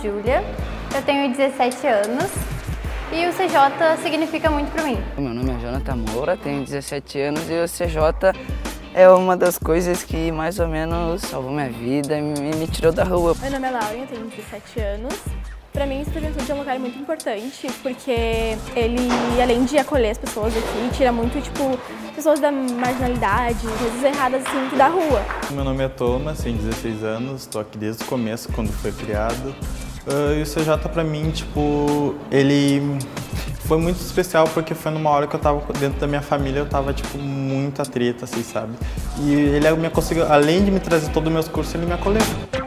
Júlia, eu tenho 17 anos e o CJ significa muito para mim. Meu nome é Jonathan Moura, tenho 17 anos e o CJ é uma das coisas que mais ou menos salvou minha vida e me tirou da rua. Meu nome é Laura, eu tenho 17 anos. Para mim, esse Juventude é um lugar muito importante, porque ele, além de acolher as pessoas aqui, tira muito, pessoas da marginalidade, coisas erradas, assim, da rua. Meu nome é Thomas, tenho 16 anos, estou aqui desde o começo, quando foi criado. E o CJ, para mim, ele foi muito especial, porque foi numa hora que eu estava dentro da minha família, eu estava, muito atreta, assim, sabe? E ele me conseguiu, além de me trazer todos os meus cursos, ele me acolheu.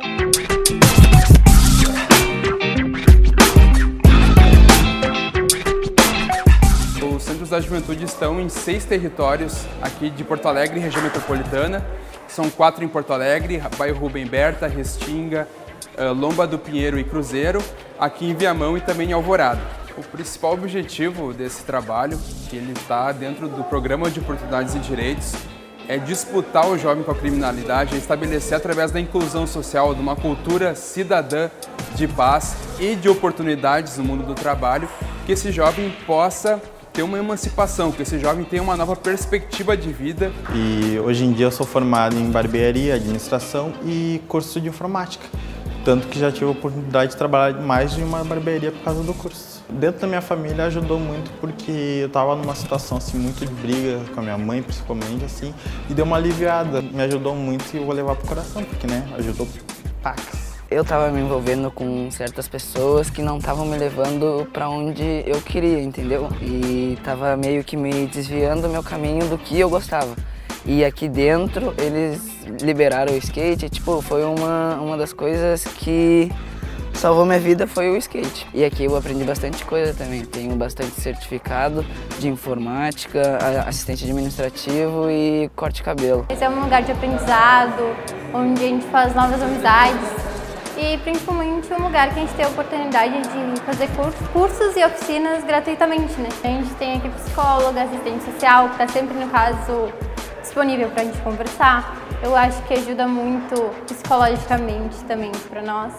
Os Centros da Juventude estão em 6 territórios aqui de Porto Alegre, região metropolitana. São 4 em Porto Alegre, bairro Rubem Berta, Restinga, Lomba do Pinheiro e Cruzeiro, aqui em Viamão e também em Alvorada. O principal objetivo desse trabalho, que ele está dentro do Programa de Oportunidades e Direitos, é disputar o jovem com a criminalidade, é estabelecer através da inclusão social, de uma cultura cidadã de paz e de oportunidades no mundo do trabalho, que esse jovem possa ter uma emancipação, que esse jovem tenha uma nova perspectiva de vida. E hoje em dia eu sou formado em barbearia, administração e curso de informática. Tanto que já tive a oportunidade de trabalhar mais em uma barbearia por causa do curso. Dentro da minha família ajudou muito porque eu estava numa situação assim, muito de briga com a minha mãe, principalmente, assim, e deu uma aliviada. Me ajudou muito e eu vou levar pro coração, porque, ajudou pacas. Eu estava me envolvendo com certas pessoas que não estavam me levando para onde eu queria, entendeu? E estava meio que me desviando do meu caminho do que eu gostava. E aqui dentro eles liberaram o skate, foi uma das coisas que salvou minha vida foi o skate. E aqui eu aprendi bastante coisa também, tenho bastante certificado de informática, assistente administrativo e corte de cabelo. Esse é um lugar de aprendizado, onde a gente faz novas amizades e principalmente um lugar que a gente tem a oportunidade de fazer cursos e oficinas gratuitamente, né? A gente tem aqui psicóloga, assistente social, que está sempre, no caso, disponível para a gente conversar. Eu acho que ajuda muito psicologicamente também para nós.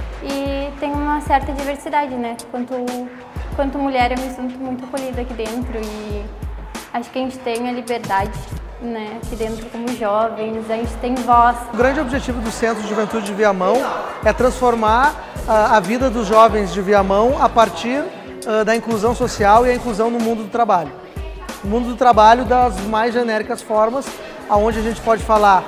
E tem uma certa diversidade, né? Quanto mulher eu me sinto muito acolhida aqui dentro e acho que a gente tem a liberdade, né? Aqui dentro como jovens, a gente tem voz. O grande objetivo do Centro de Juventude de Viamão é transformar a vida dos jovens de Viamão a partir da inclusão social e a inclusão no mundo do trabalho. O mundo do trabalho das mais genéricas formas, onde a gente pode falar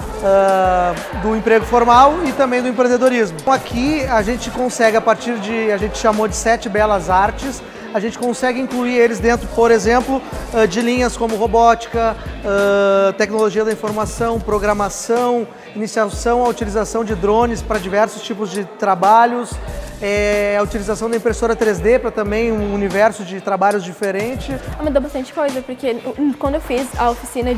do emprego formal e também do empreendedorismo. Aqui a gente consegue, a partir de, a gente chamou de 7 belas artes, a gente consegue incluir eles dentro, por exemplo, de linhas como robótica, tecnologia da informação, programação, iniciação à utilização de drones para diversos tipos de trabalhos, a utilização da impressora 3D para também um universo de trabalhos diferente. Mudou bastante coisa, porque quando eu fiz a oficina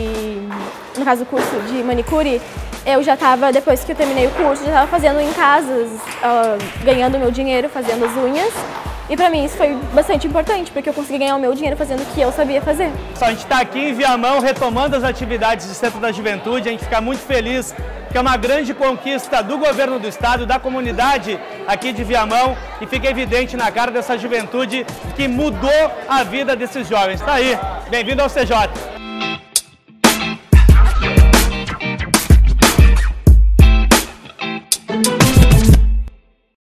no caso o curso de manicure, eu já estava, depois que eu terminei o curso, já estava fazendo em casas, ganhando meu dinheiro, fazendo as unhas. E para mim isso foi bastante importante, porque eu consegui ganhar o meu dinheiro fazendo o que eu sabia fazer. A gente está aqui em Viamão retomando as atividades do Centro da Juventude, a gente fica muito feliz, que é uma grande conquista do governo do estado, da comunidade aqui de Viamão, e fica evidente na cara dessa juventude que mudou a vida desses jovens. Tá aí, bem-vindo ao CJ.